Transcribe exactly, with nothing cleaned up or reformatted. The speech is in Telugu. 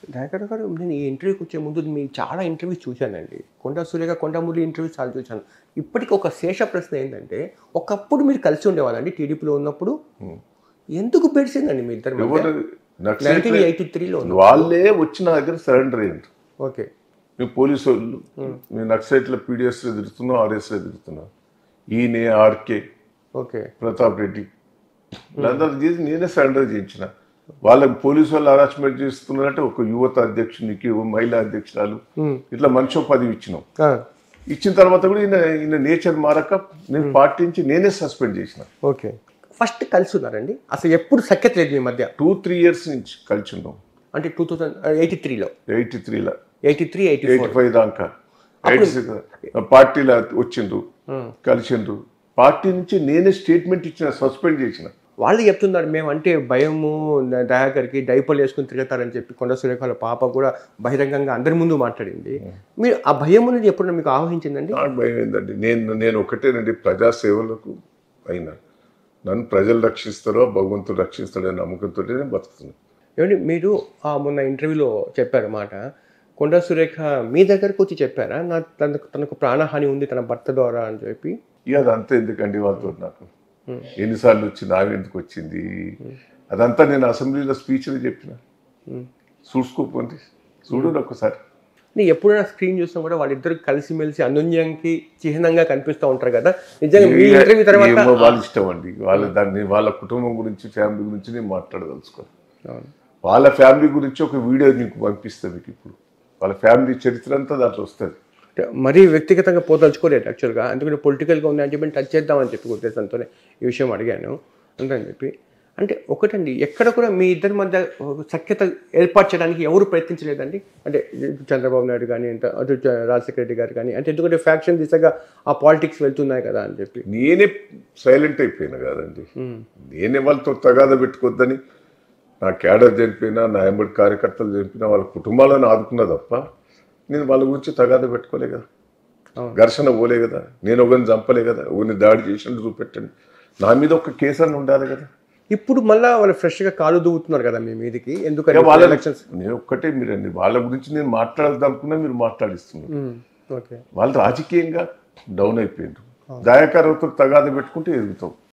దయాకర్ గారు నేను ఈ ఇంటర్వ్యూకి వచ్చే ముందు మీ చాలా ఇంటర్వ్యూస్ చూశానండి. కొండా సురేఖ, కొండా మురళి ఇంటర్వ్యూస్ చాలా చూశాను. ఇప్పటికి ఒక శేష ప్రశ్న ఏంటంటే, ఒకప్పుడు మీరు కలిసి ఉండేవాళ్ళండి టీడీపీలో ఉన్నప్పుడు. ఎందుకు పెడిసిందండి మీ ఇద్దరు నైన్టీన్ ఎయిటీ త్రీలో వాళ్ళే వచ్చిన దగ్గర సరెండర్ అయ్యారు. ఓకే, మీ పోలీసు వాళ్ళు మీ నక్సలైట్ల పీడిఎస్లో ఎదురుతున్నావు, ఆర్ఎస్లో ఎదురుతున్నావు. ఈయనే ఆర్కే, ఓకే, ప్రతాప్ రెడ్డి అందరూ చేసి నేనే సరెండర్ చేయించిన. వాళ్ళకి పోలీసు వాళ్ళు హరాస్మెంట్ చేస్తున్నారంటే ఒక యువత అధ్యక్షునికి, మహిళా అధ్యక్షురాలు, ఇట్లా మనిషి పదవి ఇచ్చినాం. ఇచ్చిన తర్వాత కూడా ఈయన ఈయన నేచర్ మారక నేను పార్టీ నుంచి నేనే సస్పెండ్ చేసిన. ఓకే, ఫస్ట్ కలిసి ఉన్నారండి అసలు? ఎప్పుడు సఖ్యత లేదు మీ మధ్య? టూ త్రీ ఇయర్స్ నుంచి కలిసి ఉన్నాం. అంటే టూ థౌసండ్ ఎయిటీ త్రీలో ఎయిటీ త్రీలో eighty three eighty eighty five దాకా ఎయిటీ సిక్స్ పార్టీలో వచ్చిండ్రు, కలిసిండ్రు. పార్టీ నుంచి నేనే స్టేట్మెంట్ ఇచ్చిన, సస్పెండ్ చేసిన. వాళ్ళు చెప్తున్నారు మేము అంటే భయము, దయాకర్కి డైపర్లు వేసుకుని తిరుగుతారని చెప్పి కొండ సురేఖ వాళ్ళ పాప కూడా బహిరంగంగా అందరి ముందు మాట్లాడింది. మీరు ఆ భయం అనేది ఎప్పుడు మీకు ఆవహించిందండి? నాకు భయం ఏంటండి, నేను నేను ఒకటేనండి, ప్రజాసేవలకు అయినా నన్ను ప్రజలు రక్షిస్తారో భగవంతుడు రక్షిస్తాడో నమ్మకంతో నేను బతుకుతున్నాను. ఏమండి మీరు మొన్న ఇంటర్వ్యూలో చెప్పారు మాట, కొండా సురేఖ మీ దగ్గరకు వచ్చి చెప్పారా నా తనకు తనకు ప్రాణహాని ఉంది తన భర్త ద్వారా అని చెప్పి? ఇక అదంతా ఎందుకండి వాళ్ళతో, నాకు ఎన్నిసార్లు వచ్చింది, ఆమె ఎందుకు వచ్చింది, అదంతా నేను అసెంబ్లీలో స్పీచ్లో చెప్పిన. చూసుకోపోండి, చూడు ఒకసారి. నేను ఎప్పుడైనా స్క్రీన్ చూసినా కూడా వాళ్ళిద్దరు కలిసిమెలిసి అన్యోన్యానికి చిహ్నంగా కనిపిస్తూ ఉంటారు కదా. నిజంగా మీ ఇంటర్వ్యూ తర్వాత వాళ్ళ ఇష్టం అండి, వాళ్ళ దాన్ని వాళ్ళ కుటుంబం గురించి, ఫ్యామిలీ గురించి నేను మాట్లాడదలుచుకోను. వాళ్ళ ఫ్యామిలీ గురించి ఒక వీడియో నీకు పంపిస్తాను మీకు ఇప్పుడు. వాళ్ళ ఫ్యామిలీ చరిత్ర అంతా దాంట్లో వస్తుంది. మరీ వ్యక్తిగతంగా పోదలుచుకోలేదు యాక్చువల్గా, ఎందుకంటే పొలిటికల్గా ఉంది అని చెప్పి టచ్ చేద్దామని చెప్పి ఉద్దేశంతోనే ఈ విషయం అడిగాను అంతని చెప్పి. అంటే ఒకటండి, ఎక్కడ కూడా మీ ఇద్దరి మధ్య సఖ్యత ఏర్పాటు చేయడానికి ఎవరు ప్రయత్నించలేదండి? అంటే చంద్రబాబు నాయుడు కానీ, అటు రాజశేఖర రెడ్డి గారు కానీ, అంటే ఎందుకంటే ఫ్యాక్షన్ దిశగా ఆ పాలిటిక్స్ వెళ్తున్నాయి కదా అని చెప్పి. నేనే సైలెంట్ అయిపోయినా కదండి, నేనే వాళ్ళతో తగాద పెట్టుకోవద్దని. నా క్యాడర్ చనిపోయినా, నా ఎంబడి కార్యకర్తలు చనిపోయినా వాళ్ళ కుటుంబాలను ఆదుకున్నా తప్ప నేను వాళ్ళ గురించి తగాద పెట్టుకోలే కదా, ఘర్షణ పోలే కదా, నేను ఒకరిని చంపలే కదా, ఒకరిని దాడి చేసినట్టు చూపెట్టండి. నా మీద ఒక కేసు అని ఉండాలి కదా. ఇప్పుడు మళ్ళీ వాళ్ళు ఫ్రెష్గా కాలు దూవుతున్నారు కదా మీ మీదకి, ఎందుకంటే వాళ్ళ ఎలక్షన్స్. నేను ఒక్కటే, మీరండి వాళ్ళ గురించి నేను మాట్లాడదనుకున్నా మీరు మాట్లాడిస్తున్నారు. ఓకే, వాళ్ళు రాజకీయంగా డౌన్ అయిపోయిండ్రు. దయాకర్తో తగాద పెట్టుకుంటే ఎదుగుతాం.